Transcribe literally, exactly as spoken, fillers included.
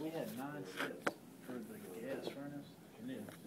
we had nine steps for the gas furnace, and then